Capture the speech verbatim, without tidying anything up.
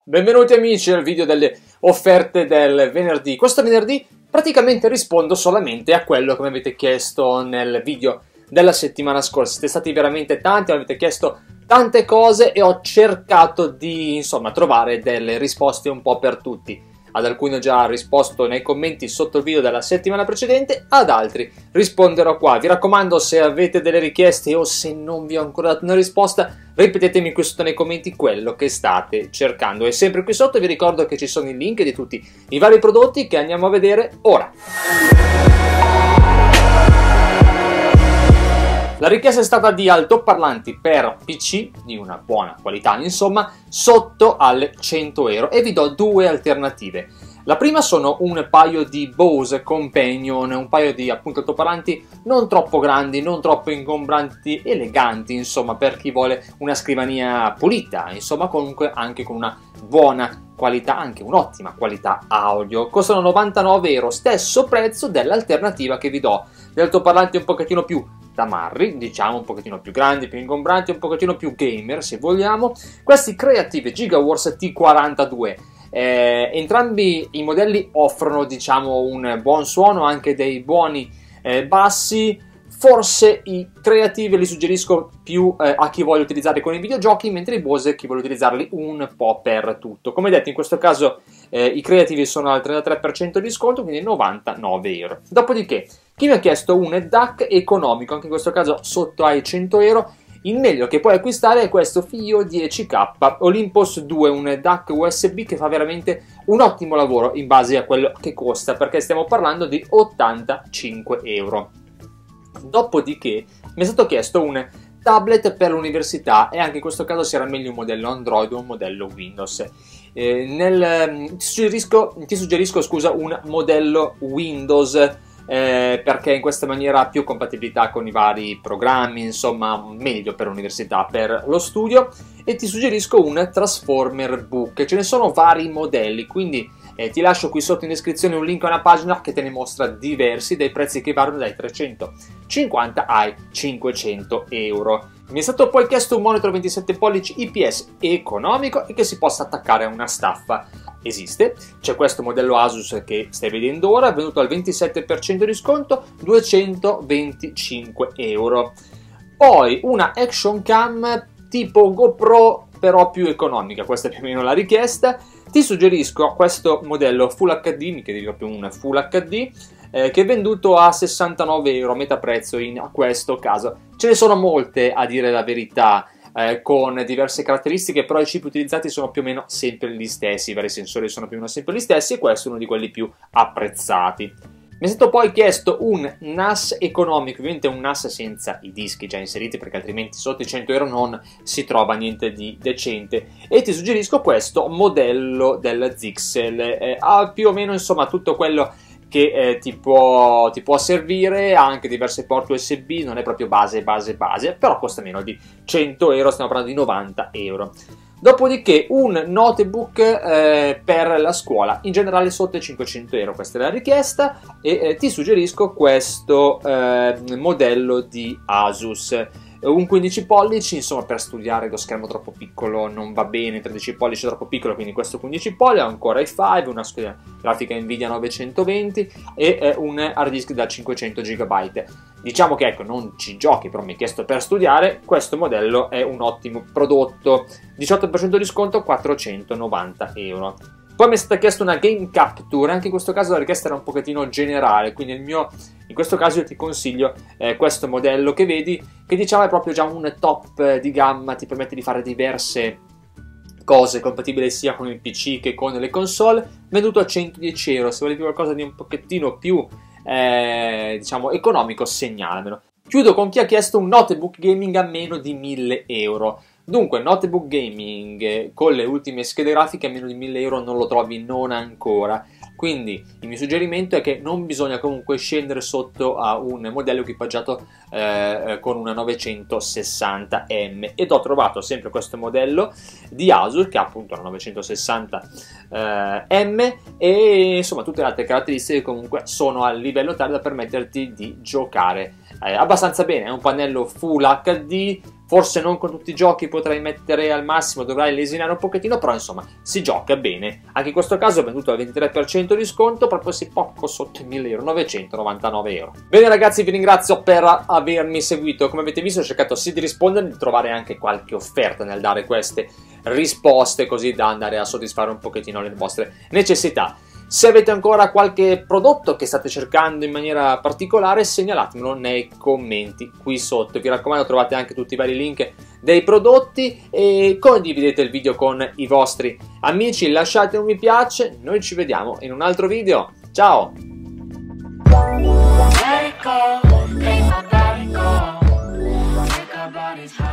Benvenuti amici al video delle offerte del venerdì. Questo venerdì praticamente rispondo solamente a quello che mi avete chiesto nel video della settimana scorsa. Siete stati veramente tanti, mi avete chiesto tante cose e ho cercato di, insomma, trovare delle risposte un po' per tutti. Ad alcuni ho già risposto nei commenti sotto il video della settimana precedente, ad altri risponderò qua. Vi raccomando, se avete delle richieste o se non vi ho ancora dato una risposta, ripetetemi qui sotto nei commenti quello che state cercando. E sempre qui sotto vi ricordo che ci sono i link di tutti i vari prodotti che andiamo a vedere ora. La richiesta è stata di altoparlanti per P C di una buona qualità, insomma, sotto alle cento euro, e vi do due alternative. La prima sono un paio di Bose Companion, un paio di appunto altoparlanti non troppo grandi, non troppo ingombranti, eleganti, insomma, per chi vuole una scrivania pulita, insomma, comunque anche con una buona qualità, anche un'ottima qualità audio. Costano novantanove euro, stesso prezzo dell'alternativa che vi do. Gli altoparlanti un pochettino più tamarri, diciamo, un pochettino più grandi, più ingombranti, un pochettino più gamer se vogliamo. Questi Creative Gigaworks T quarantadue. Eh, entrambi i modelli offrono, diciamo, un buon suono, anche dei buoni eh, bassi. Forse i Creative li suggerisco più eh, a chi vuole utilizzarli con i videogiochi, mentre i Bose chi vuole utilizzarli un po' per tutto. Come detto, in questo caso eh, i Creative sono al trentatré per cento di sconto, quindi novantanove euro. Dopodiché, chi mi ha chiesto un D A C economico, anche in questo caso sotto ai cento euro, il meglio che puoi acquistare è questo FiiO dieci K Olympus due, un D A C U S B che fa veramente un ottimo lavoro in base a quello che costa, perché stiamo parlando di ottantacinque euro. Dopodiché mi è stato chiesto un tablet per l'università, e anche in questo caso si era meglio un modello Android o un modello Windows. Eh, nel, ti suggerisco, ti suggerisco scusa, un modello Windows, eh, perché in questa maniera ha più compatibilità con i vari programmi, insomma meglio per l'università, per lo studio. E ti suggerisco un Transformer Book. Ce ne sono vari modelli, quindi Eh, ti lascio qui sotto in descrizione un link a una pagina che te ne mostra diversi, dai prezzi che variano dai trecentocinquanta ai cinquecento euro. Mi è stato poi chiesto un monitor ventisette pollici I P S economico e che si possa attaccare a una staffa. Esiste, c'è questo modello Asus che stai vedendo ora, venuto al ventisette per cento di sconto, duecentoventicinque euro. Poi una Action Cam tipo GoPro, però più economica, questa è più o meno la richiesta. Ti suggerisco questo modello Full H D, mica dico più un Full H D, eh, che è venduto a sessantanove euro, a metà prezzo in questo caso. Ce ne sono molte, a dire la verità, eh, con diverse caratteristiche, però i chip utilizzati sono più o meno sempre gli stessi, i vari sensori sono più o meno sempre gli stessi, e questo è uno di quelli più apprezzati. Mi è stato poi chiesto un N A S economico, ovviamente un N A S senza i dischi già inseriti, perché altrimenti sotto i cento euro non si trova niente di decente, e ti suggerisco questo modello del Zixel. Eh, ha più o meno, insomma, tutto quello che eh, ti, può, ti può servire, ha anche diverse porte U S B, non è proprio base, base, base, però costa meno di cento euro, stiamo parlando di novanta euro. Dopodiché un notebook eh, per la scuola, in generale sotto i cinquecento euro, questa è la richiesta, e eh, ti suggerisco questo eh, modello di Asus. Un quindici pollici, insomma, per studiare lo schermo troppo piccolo non va bene, tredici pollici troppo piccolo, quindi questo quindici pollici, ha un Core i cinque, una scheda grafica Nvidia novecentoventi e eh, un hard disk da cinquecento giga. Diciamo che, ecco, non ci giochi, però mi hai chiesto per studiare, questo modello è un ottimo prodotto. diciotto per cento di sconto, quattrocentonovanta euro. Poi mi è stata chiesta una Game Capture, anche in questo caso la richiesta era un pochettino generale, quindi il mio, in questo caso io ti consiglio eh, questo modello che vedi, che diciamo è proprio già un top di gamma, ti permette di fare diverse cose, compatibile sia con il P C che con le console, venduto a centodieci euro. Se volete qualcosa di un pochettino più eh, diciamo economico, segnalamelo. Chiudo con chi ha chiesto un notebook gaming a meno di mille euro. Dunque, notebook gaming con le ultime schede grafiche a meno di mille euro non lo trovi, non ancora. Quindi il mio suggerimento è che non bisogna comunque scendere sotto a un modello equipaggiato eh, con una novecentosessanta M, ed ho trovato sempre questo modello di Asus che ha appunto una novecentosessanta eh, M, e insomma tutte le altre caratteristiche comunque sono a livello tale da permetterti di giocare eh, abbastanza bene. È un pannello Full H D, forse non con tutti i giochi potrei mettere al massimo, dovrai lesinare un pochettino, però insomma si gioca bene. Anche in questo caso ho venduto al ventitré per cento di sconto, proprio sì poco sotto i mille euro, novecentonovantanove euro. Bene ragazzi, vi ringrazio per avermi seguito. Come avete visto ho cercato sì di rispondere, di trovare anche qualche offerta nel dare queste risposte, così da andare a soddisfare un pochettino le vostre necessità. Se avete ancora qualche prodotto che state cercando in maniera particolare, segnalatemelo nei commenti qui sotto. Vi raccomando, trovate anche tutti i vari link dei prodotti e condividete il video con i vostri amici, lasciate un mi piace, noi ci vediamo in un altro video. Ciao! Let it go, make my body go, make our bodies high.